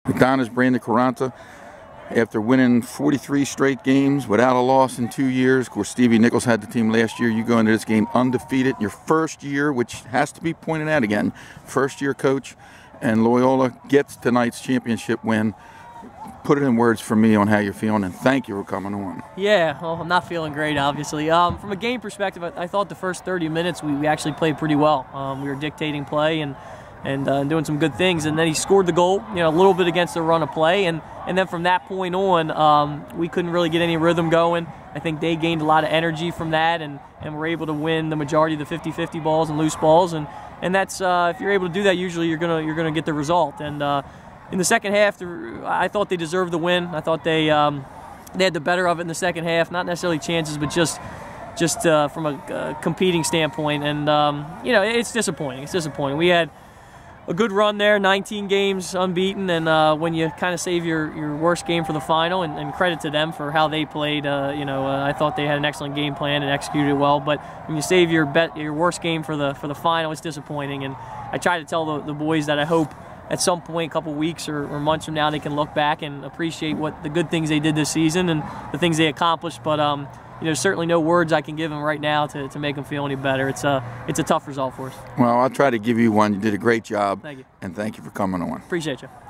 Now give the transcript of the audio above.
McDonough's Brandon Quaranta, after winning 43 straight games without a loss in 2 years. Of course, Stevie Nichols had the team last year. You go into this game undefeated. Your first year, which has to be pointed out again, first year coach, and Loyola gets tonight's championship win. Put it in words for me on how you're feeling, and thank you for coming on. Yeah, well, I'm not feeling great, obviously. From a game perspective, I thought the first 30 minutes we actually played pretty well. We were dictating play and doing some good things, and then he scored the goal, a little bit against the run of play, and then from that point on, we couldn't really get any rhythm going. I think they gained a lot of energy from that, and were able to win the majority of the 50-50 balls and loose balls, and that's if you're able to do that, usually you're gonna get the result. And in the second half, I thought they deserved the win. I thought they had the better of it in the second half, not necessarily chances, but just from a competing standpoint. And it's disappointing. It's disappointing. We had a good run there, 19 games unbeaten, and when you kind of save your worst game for the final, and credit to them for how they played, I thought they had an excellent game plan and executed it well. But when you save your worst game for the final, it's disappointing. And I try to tell the boys that I hope at some point, a couple weeks or months from now, they can look back and appreciate what the good things they did this season and the things they accomplished. But certainly no words I can give them right now to make them feel any better. It's a tough result for us. Well, I'll try to give you one. You did a great job. Thank you. And thank you for coming on. Appreciate you.